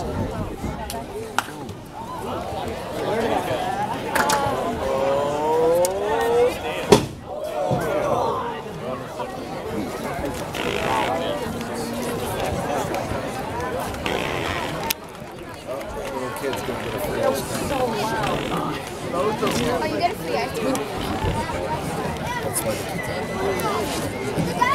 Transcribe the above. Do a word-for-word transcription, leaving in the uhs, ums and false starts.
Kids gonna get a free ice cream. So loud. Oh, you get a free ice cream. That's why they keep that.